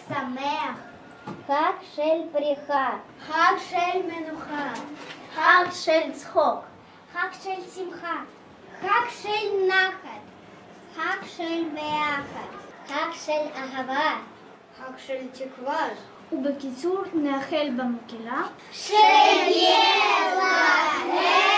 שמח. חג של פריחה. חג של מנוחה. חג של צחוק. חג של שמחה. חג של נחת. חג של ביחד. חג של אהבה. חג של תקווה. ובקיצור, נאחל במקהלה שיהיה להם